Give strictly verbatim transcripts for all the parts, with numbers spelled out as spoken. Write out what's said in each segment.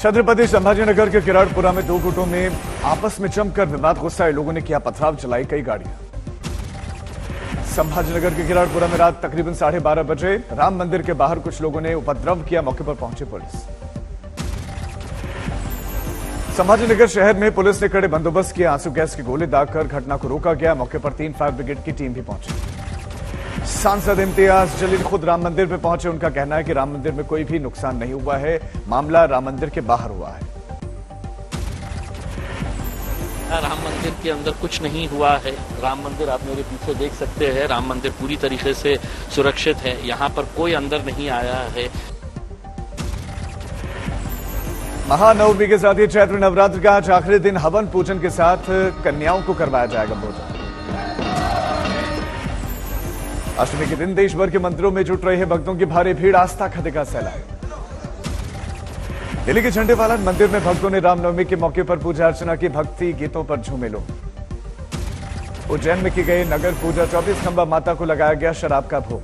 छत्रपति संभाजीनगर के किराड़पुरा में दो गुटों में आपस में जमकर विवाद, गुस्साए लोगों ने किया पथराव, चलाई कई गाड़ियां। संभाजीनगर के किराड़पुरा में रात तकरीबन साढ़े बारह बजे राम मंदिर के बाहर कुछ लोगों ने उपद्रव किया, मौके पर पहुंची पुलिस। संभाजीनगर शहर में पुलिस ने कड़े बंदोबस्त किया, आंसू गैस के गोले दागकर घटना को रोका गया। मौके पर तीन फायर ब्रिगेड की टीम भी पहुंची। सांसद इम्तियाज जलील खुद राम मंदिर में पहुंचे। उनका कहना है कि राम मंदिर में कोई भी नुकसान नहीं हुआ है, मामला राम मंदिर के बाहर हुआ है। राम मंदिर के अंदर कुछ नहीं हुआ है। राम मंदिर आप मेरे पीछे देख सकते हैं, राम मंदिर पूरी तरीके से सुरक्षित है, यहाँ पर कोई अंदर नहीं आया है। महानवमी के साथ ही चैत्र नवरात्र का आज आखिरी दिन हवन पूजन के साथ कन्याओं को करवाया जाएगा भोजन। अष्टमी के दिन देश भर के मंदिरों में जुट रहे हैं भक्तों की भारी भीड़, आस्था का दिखा सैलाब। दिल्ली के झंडेवाला मंदिर में भक्तों ने रामनवमी के मौके पर पूजा अर्चना की, भक्ति गीतों पर झूमे लोग। उज्जैन में की गई नगर पूजा, चौबीस खंबा माता को लगाया गया शराब का भोग।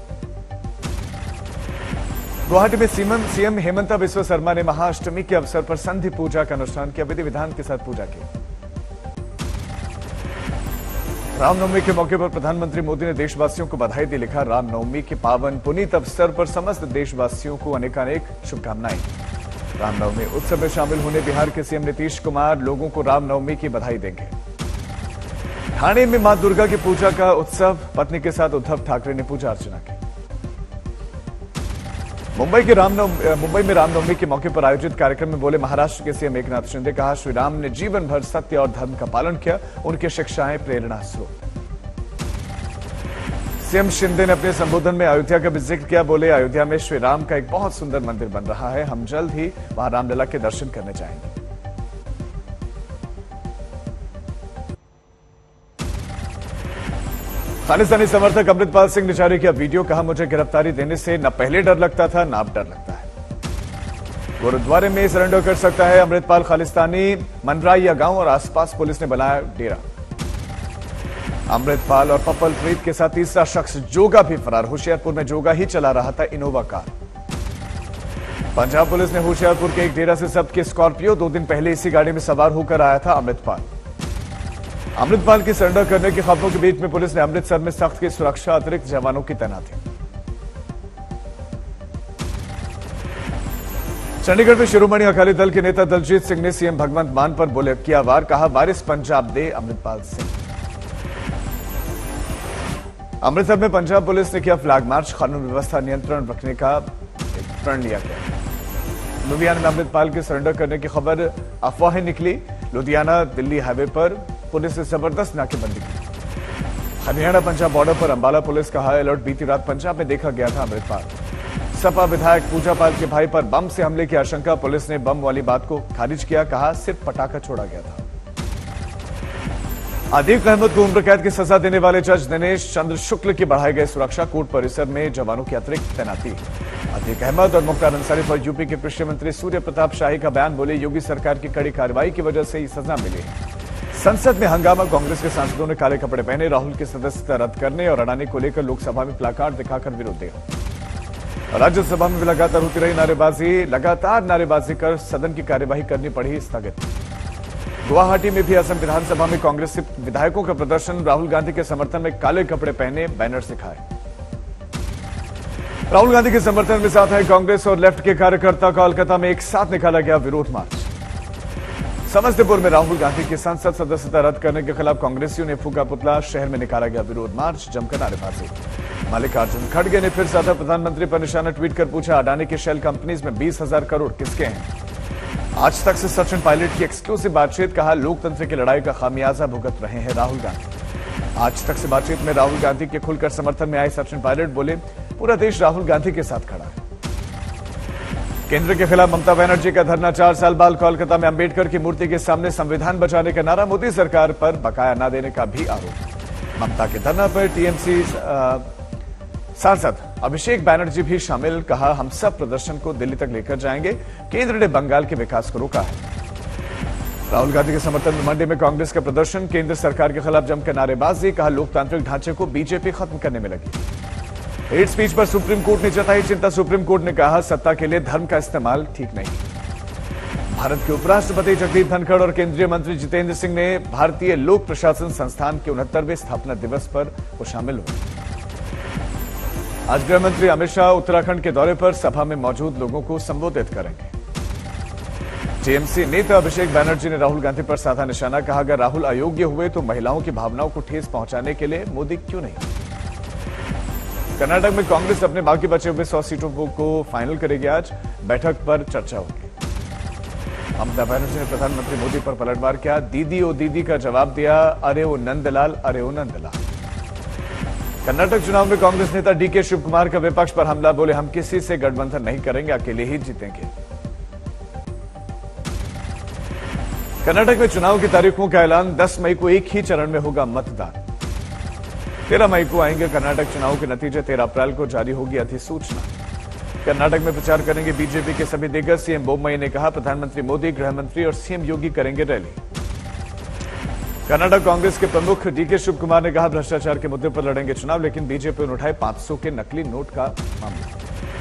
गुवाहाटी में सीएम सीएम हेमंता बिस्वा शर्मा ने महाअष्टमी के अवसर पर संधि पूजा का अनुष्ठान किया, विधि विधान के साथ पूजा की। रामनवमी के मौके पर प्रधानमंत्री मोदी ने देशवासियों को बधाई दी, लिखा रामनवमी के पावन पुनीत अवसर पर समस्त देशवासियों को अनेकानेक शुभकामनाएं। रामनवमी उत्सव में शामिल होने बिहार के सीएम नीतीश कुमार लोगों को रामनवमी की बधाई देंगे। ठाणे में मां दुर्गा की पूजा का उत्सव, पत्नी के साथ उद्धव ठाकरे ने पूजा अर्चना की। मुंबई के रामनवमी मुंबई में रामनवमी के मौके पर आयोजित कार्यक्रम में बोले महाराष्ट्र के सीएम एकनाथ शिंदे, कहा श्री राम ने जीवन भर सत्य और धर्म का पालन किया, उनकी शिक्षाएं प्रेरणा स्रोत। सीएम शिंदे ने अपने संबोधन में अयोध्या का भी जिक्र किया, बोले अयोध्या में श्री राम का एक बहुत सुंदर मंदिर बन रहा है, हम जल्द ही वहां रामलला के दर्शन करने जाएंगे। खालिस्तानी समर्थक अमृतपाल सिंह ने जारी किया वीडियो, कहा मुझे गिरफ्तारी देने से न पहले डर लगता था न अब डर लगता है। गुरुद्वारे में सरेंडर कर सकता है अमृतपाल। खालिस्तानी मनराइया गांव और आसपास पुलिस ने बनाया डेरा। अमृतपाल और पप्पल प्रीत के साथ तीसरा शख्स जोगा भी फरार, होशियारपुर में जोगा ही चला रहा था इनोवा कार। पंजाब पुलिस ने होशियारपुर के एक डेरा से जब्त की स्कॉर्पियो, दो दिन पहले इसी गाड़ी में सवार होकर आया था अमृतपाल। अमृतपाल की सरेंडर करने की खबरों के बीच में पुलिस ने अमृतसर में सख्त की सुरक्षा, अतिरिक्त जवानों की तैनाती। चंडीगढ़ में शिरोमणि अकाली दल के नेता दलजीत सिंह ने सीएम भगवंत मान पर बोले किया वार, कहा वारिस पंजाब दे अमृतपाल सिंह। अमृतसर में पंजाब पुलिस ने किया फ्लैग मार्च, कानून व्यवस्था नियंत्रण रखने का प्रण लिया गया। लुधियाना में अमृतपाल के सरेंडर करने की खबर अफवाहें निकली। लुधियाना दिल्ली हाईवे पर पुलिस ने जबरदस्त नाकेबंदी की। हरियाणा पंजाब बॉर्डर पर अंबाला पुलिस का हाई अलर्ट, बीती रात पंजाब में देखा गया था अमृतपाल। सपा विधायक पूजा पाल के भाई पर बम से हमले की आशंका, पुलिस ने बम वाली बात को खारिज किया, कहा सिर्फ पटाखा छोड़ा गया था। आदिक अहमद को उम्र कैद की सजा देने वाले जज दिनेश चंद्र शुक्ल की बढ़ाई गई सुरक्षा, कोर्ट परिसर में जवानों की अतिरिक्त तैनाती। आदिक अहमद और मुख्तार अंसारी पर यूपी के कृषि मंत्री सूर्य प्रताप शाही का बयान, बोले योगी सरकार की कड़ी कार्रवाई की वजह से ही सजा मिली। संसद में हंगामा, कांग्रेस के सांसदों ने काले कपड़े पहने, राहुल की सदस्यता रद्द करने और अड़ाने को लेकर लोकसभा में प्लाकार्ड दिखाकर विरोध दिया। राज्यसभा में भी लगातार होती रही नारेबाजी, लगातार नारेबाजी कर सदन की कार्यवाही करनी पड़ी स्थगित। गुवाहाटी में भी असम विधानसभा में कांग्रेस विधायकों का प्रदर्शन, राहुल गांधी के समर्थन में काले कपड़े पहने बैनर दिखाए। राहुल गांधी के समर्थन में साथ है कांग्रेस और लेफ्ट के कार्यकर्ता, कोलकाता में एक साथ निकाला गया विरोध मार्च। समस्तीपुर में राहुल गांधी की संसद सदस्यता रद्द करने के खिलाफ कांग्रेसियों ने फूका पुतला, शहर में निकाला गया विरोध मार्च, जमकर नारेबाजी। मल्लिकार्जुन खड़गे ने फिर साधा प्रधानमंत्री पर निशाना, ट्वीट कर पूछा अडानी की शेल कंपनीज में बीस हजार करोड़ किसके हैं। आज तक से सचिन पायलट की एक्सक्लूसिव बातचीत, कहा लोकतंत्र की लड़ाई का खामियाजा भुगत रहे हैं राहुल गांधी। आज तक से बातचीत में राहुल गांधी के खुलकर समर्थन में आए सचिन पायलट, बोले पूरा देश राहुल गांधी के साथ खड़ा है। केंद्र के खिलाफ ममता बनर्जी का धरना, चार साल बाद कोलकाता में अंबेडकर की मूर्ति के सामने संविधान बचाने का नारा, मोदी सरकार पर बकाया न देने का भी आरोप। ममता के धरना पर टीएमसी सांसद अभिषेक बैनर्जी भी शामिल, कहा हम सब प्रदर्शन को दिल्ली तक लेकर जाएंगे, केंद्र ने बंगाल के विकास को रोका है। राहुल गांधी के समर्थन में मंडी में कांग्रेस का प्रदर्शन, केंद्र सरकार के खिलाफ जमकर नारेबाजी, कहा लोकतांत्रिक ढांचे को बीजेपी खत्म करने में लगी। हेट स्पीच पर सुप्रीम कोर्ट ने जताई चिंता, सुप्रीम कोर्ट ने कहा सत्ता के लिए धर्म का इस्तेमाल ठीक नहीं। भारत के उपराष्ट्रपति जगदीप धनखड़ और केंद्रीय मंत्री जितेंद्र सिंह ने भारतीय लोक प्रशासन संस्थान के उनहत्तरवें स्थापना दिवस पर वो शामिल हुए। आज गृह मंत्री अमित शाह उत्तराखंड के दौरे पर सभा में मौजूद लोगों को संबोधित करेंगे। टीएमसी नेता अभिषेक बैनर्जी ने राहुल गांधी पर साधा निशाना, कहा अगर राहुल अयोग्य हुए तो महिलाओं की भावनाओं को ठेस पहुंचाने के लिए मोदी क्यों नहीं। कर्नाटक में कांग्रेस अपने बाकी बचे हुए सौ सीटों को फाइनल करेगी। आज बैठक पर चर्चा होगी। ममता बनर्जी ने प्रधानमंत्री मोदी पर पलटवार किया, दीदी ओ दीदी का जवाब दिया, अरे ओ नंदलाल, अरे ओ नंदलाल। कर्नाटक चुनाव में कांग्रेस नेता डीके शिव कुमार का विपक्ष पर हमला, बोले हम किसी से गठबंधन नहीं करेंगे, अकेले ही जीतेंगे। कर्नाटक में चुनाव की तारीखों का ऐलान, दस मई को एक ही चरण में होगा मतदान। तेरह मई को आएंगे कर्नाटक चुनाव के नतीजे, तेरह अप्रैल को जारी होगी अधिसूचना। कर्नाटक में प्रचार करेंगे बीजेपी के सभी दिग्गज। सीएम बोम्मई ने कहा प्रधानमंत्री मोदी, गृह मंत्री और सीएम योगी करेंगे रैली। कर्नाटक कांग्रेस के प्रमुख डीके शिव कुमार ने कहा भ्रष्टाचार के मुद्दे पर लड़ेंगे चुनाव, लेकिन बीजेपी ने उठाए पांच सौ के नकली नोट का मामला।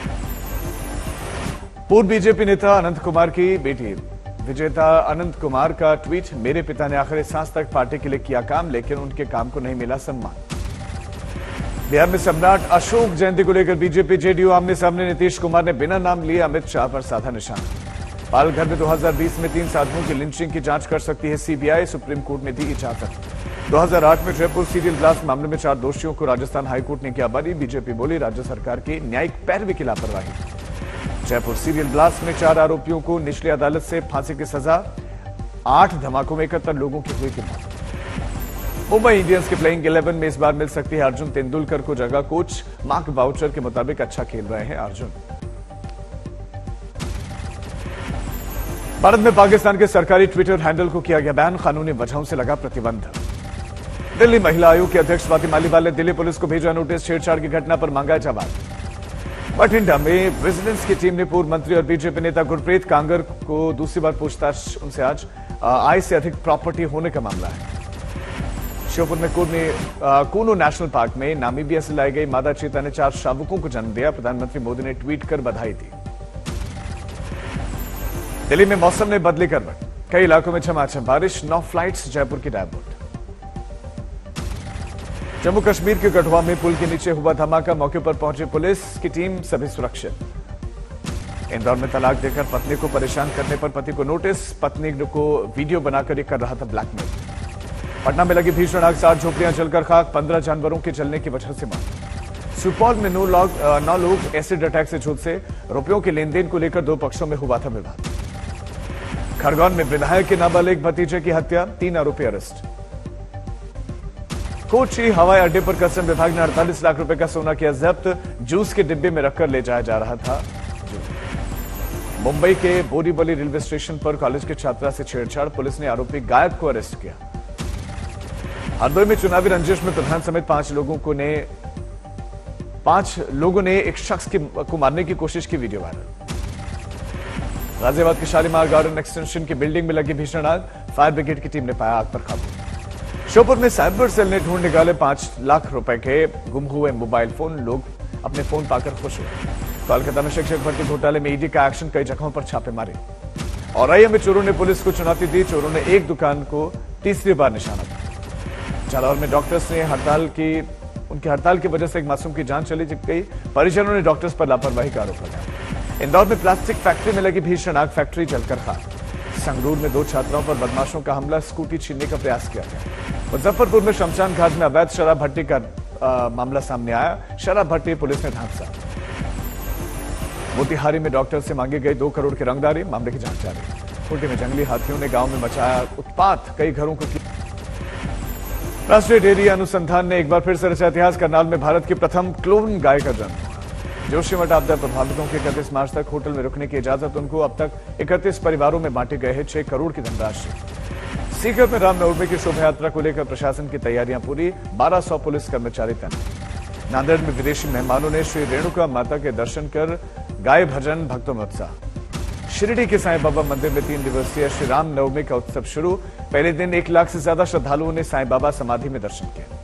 पूर्व बीजेपी नेता अनंत कुमार की बेटी विजेता अनंत कुमार का ट्वीट, मेरे पिता ने आखिरी सांस तक पार्टी के लिए किया काम, लेकिन उनके काम को नहीं मिला सम्मान। बिहार में सम्राट अशोक जयंती को लेकर बीजेपी जेडीयू आमने सामने, नीतीश कुमार ने बिना नाम लिए अमित शाह पर साधा निशाना। पालघर में दो हज़ार बीस में तीन साधुओं की लिंचिंग की जांच कर सकती है सीबीआई, सुप्रीम कोर्ट ने दी इजाजत। दो हज़ार आठ में जयपुर सीरियल ब्लास्ट मामले में चार दोषियों को राजस्थान हाईकोर्ट ने किया बरी, बीजेपी बोली राज्य सरकार की न्यायिक पैरवी की लापरवाही। जयपुर सीरियल ब्लास्ट में चार आरोपियों को निचली अदालत से फांसी की सजा, आठ धमाकों में इकहत्तर लोगों की हुई मौत। मुंबई इंडियंस के प्लेइंग इलेवन में इस बार मिल सकती है अर्जुन तेंदुलकर को जगह, कोच मार्क बाउचर के मुताबिक अच्छा खेल रहे हैं अर्जुन। भारत में पाकिस्तान के सरकारी ट्विटर हैंडल को किया गया बैन, कानूनी वजहों से लगा प्रतिबंध। दिल्ली महिला आयोग के अध्यक्ष स्वाति मालीवाल ने दिल्ली पुलिस को भेजा नोटिस, छेड़छाड़ की घटना पर मांगा जवाब। बठिंडा में विजिलेंस की टीम ने पूर्व मंत्री और बीजेपी नेता गुरप्रीत कांगर को दूसरी बार पूछताछ, उनसे आज आय से अधिक प्रॉपर्टी होने का मामला है। श्योपुर में कूनो नेशनल पार्क में नामीबिया से लाई गई मादा चीता ने चार शावकों को जन्म दिया, प्रधानमंत्री मोदी ने ट्वीट कर बधाई दी। दिल्ली में मौसम ने बदली करवट, कई इलाकों में झमाझम बारिश, नौ फ्लाइट्स जयपुर की डायवर्ट। जम्मू कश्मीर के कठुआ में पुल के नीचे हुआ धमाका, मौके पर पहुंची पुलिस की टीम, सभी सुरक्षित। इंदौर में तलाक देकर पत्नी को परेशान करने पर पति को नोटिस, पत्नी को वीडियो बनाकर कर रहा था ब्लैकमेल। पटना में लगी भीषण आग, सात झोपड़ियां जलकर खाक, पंद्रह जानवरों के जलने की वजह से मौत। सुपौल में नौ लोग नौ लोग एसिड अटैक से झुलसे, रुपयों के लेन देन को लेकर दो पक्षों में हुआ था विवाद। खरगोन में विधायक के नाबालिग भतीजे की हत्या, तीन आरोपी अरेस्ट। कोची हवाई अड्डे पर कस्टम विभाग ने अड़तालीस लाख रुपए का सोना किया जब्त, जूस के डिब्बे में रखकर ले जाया जा रहा था। मुंबई के बोरीवली रेलवे स्टेशन पर कॉलेज के छात्रा से छेड़छाड़, पुलिस ने आरोपी गायक को अरेस्ट किया। हरदोई में चुनावी रंजिश में प्रधान समेत पांच लोगों को ने पांच लोगों ने एक शख्स की, को मारने की कोशिश की, वीडियो वायरल। गाजियाबाद के शालीमार गार्डन एक्सटेंशन की बिल्डिंग में लगी भीषण आग, फायर ब्रिगेड की टीम ने पाया आग पर काबू। श्योपुर में साइबर सेल ने ढूंढ निकाले पांच लाख रुपए के गुम हुए मोबाइल फोन, लोग अपने फोन पाकर खुश हुए। कोलकाता में शिक्षक भर्ती घोटाले में ईडी का एक्शन, कई जगहों पर छापे मारे। औरैया में चोरों ने पुलिस को चुनौती दी, चोरों ने एक दुकान को तीसरी बार निशाना किया। जालौर में डॉक्टर्स ने हड़ताल की उनकी हड़ताल की वजह से एक मासूम की जान चली गई, परिजनों ने डॉक्टर्स पर लापरवाही का आरोप लगाया। इंदौर में प्लास्टिक फैक्ट्री में लगी भीषण आग, फैक्ट्री जलकर खाक। संगरूर में दो छात्राओं पर बदमाशों का हमला, स्कूटी छीनने का प्रयास किया गया। मुजफ्फरपुर में शमशान घाट में अवैध शराब भट्टी का आ, मामला सामने आया, शराब भट्टी पुलिस ने धांसा। मोतिहारी में डॉक्टर से मांगी गई दो करोड़ की रंगदारी, मामले की जांच जारी। खूंटी में जंगली हाथियों ने गांव में मचाया उत्पात, कई घरों को किया। राष्ट्रीय डेयरी अनुसंधान ने एक बार फिर से रचा इतिहास, करनाल में भारत की प्रथम क्लोन गाय का जन्म। जोशीमठ आपदा प्रभावितों के इकतीस मार्च तक होटल में रुकने की इजाजत, उनको अब तक इकतीस परिवारों में बांटे गए हैं छह करोड़ की धनराशि। सीकर में रामनवमी की शोभा यात्रा को लेकर प्रशासन की तैयारियां पूरी, बारह सौ पुलिस कर्मचारी तैनात। नांदेड़ में विदेशी मेहमानों ने श्री रेणुका माता के दर्शन कर गाय भजन, भक्तों में उत्साह। शिरडी के साईं बाबा मंदिर में तीन दिवसीय श्री राम नवमी का उत्सव शुरू, पहले दिन एक लाख से ज्यादा श्रद्धालुओं ने साईं बाबा समाधि में दर्शन किया।